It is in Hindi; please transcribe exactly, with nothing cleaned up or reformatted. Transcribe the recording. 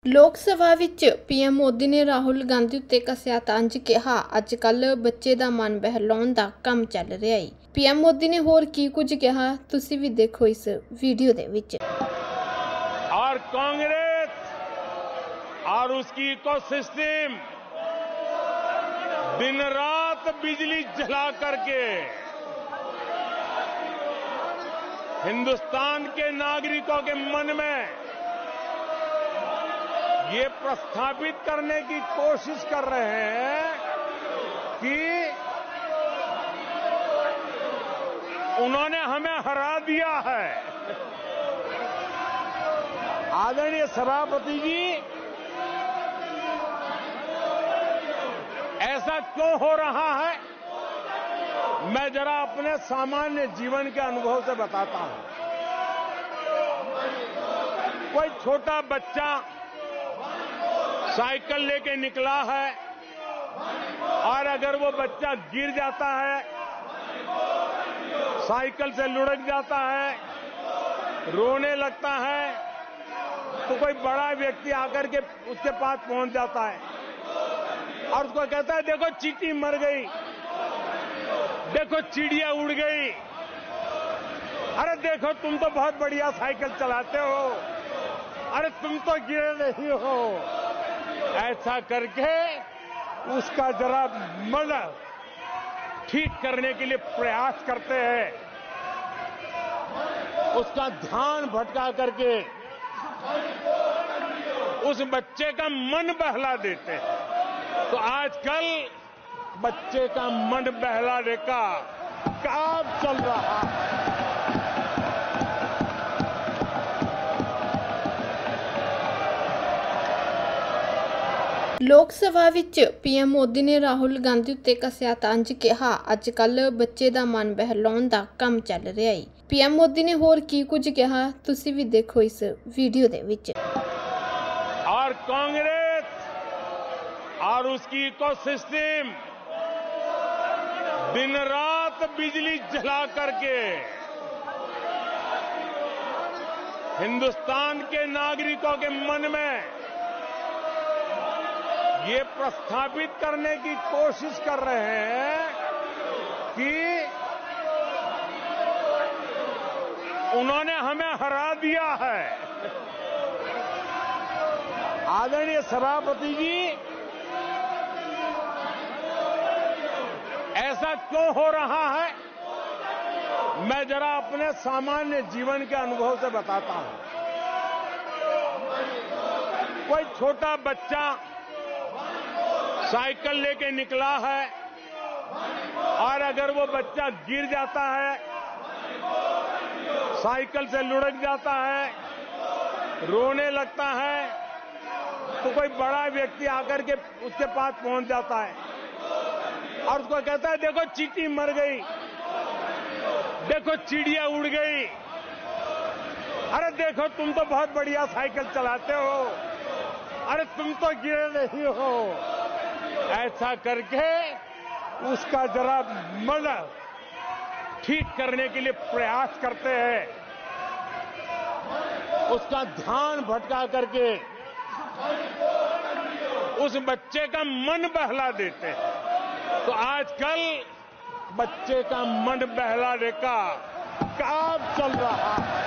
लोक सभा विच पीएम मोदी ने राहुल गांधी उत्ते कसिया तंज कहा अजकल बच्चे दा मन बहलाउण दा काम चल रहा है। पीएम मोदी ने होर की कुछ कहा, तुसी भी देखो इस वीडियो दे विच। और कांग्रेस और उसकी इकोसिस्टम दिन रात बिजली जला करके हिंदुस्तान के नागरिकों के मन में ये प्रस्थापित करने की कोशिश कर रहे हैं कि उन्होंने हमें हरा दिया है। आदरणीय सभापति जी, ऐसा क्यों हो रहा है, मैं जरा अपने सामान्य जीवन के अनुभव से बताता हूं। कोई छोटा बच्चा साइकिल लेके निकला है और अगर वो बच्चा गिर जाता है, साइकिल से लुढ़क जाता है, रोने लगता है, तो कोई बड़ा व्यक्ति आकर के उसके पास पहुंच जाता है और उसको कहता है, देखो चींटी मर गई, देखो चिड़िया उड़ गई, अरे देखो तुम तो बहुत बढ़िया साइकिल चलाते हो, अरे तुम तो गिरे नहीं हो। ऐसा करके उसका जरा मन ठीक करने के लिए प्रयास करते हैं, उसका ध्यान भटका करके उस बच्चे का मन बहला देते हैं। तो आजकल बच्चे का मन बहलाने का काम चल रहा है। लोक सभा विच पीएम मोदी ने राहुल गांधी उत्ते कसिया तंज कहा अजकल बच्चे दा मन बहलाउण दा काम चल रहा है। पीएम मोदी ने होर की कुछ कहा, तुसी भी देखो इस वीडियो दे विच। और कांग्रेस और उसकी इकोसिस्टम दिन रात बिजली जला करके हिंदुस्तान के नागरिकों के मन में ये प्रस्थापित करने की कोशिश कर रहे हैं कि उन्होंने हमें हरा दिया है। आदरणीय सभापति जी, ऐसा क्यों हो रहा है, मैं जरा अपने सामान्य जीवन के अनुभव से बताता हूं। कोई छोटा बच्चा साइकिल लेके निकला है और अगर वो बच्चा गिर जाता है, साइकिल से लुढ़क जाता है, रोने लगता है, तो कोई बड़ा व्यक्ति आकर के उसके पास पहुंच जाता है और उसको कहता है, देखो चींटी मर गई, देखो चिड़िया उड़ गई, अरे देखो तुम तो बहुत बढ़िया साइकिल चलाते हो, अरे तुम तो गिरे नहीं हो। ऐसा करके उसका जरा मन ठीक करने के लिए प्रयास करते हैं, उसका ध्यान भटका करके उस बच्चे का मन बहला देते हैं। तो आजकल बच्चे का मन बहलाने का काम चल रहा है।